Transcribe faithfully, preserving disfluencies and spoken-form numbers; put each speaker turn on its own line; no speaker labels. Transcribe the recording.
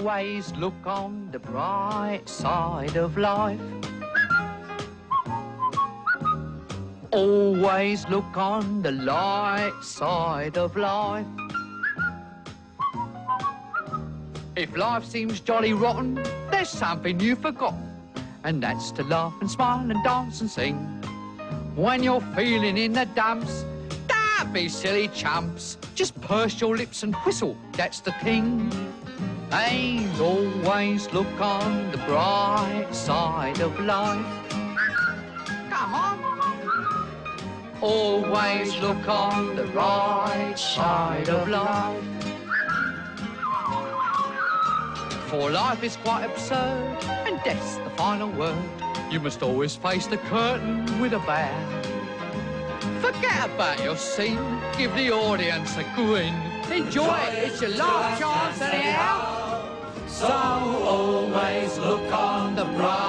Always look on the bright side of life. Always look on the light side of life. If life seems jolly rotten, there's something you've forgotten, and that's to laugh and smile and dance and sing. When you're feeling in the dumps, don't be silly chumps. Just purse your lips and whistle, that's the thing. And always look on the bright side of life. Come on. Always look on the right side of life. For life is quite absurd, and death's the final word. You must always face the curtain with a bow. Forget about your scene, give the audience a grin. Enjoy it, it's your last chance anyhow. So always look on the bright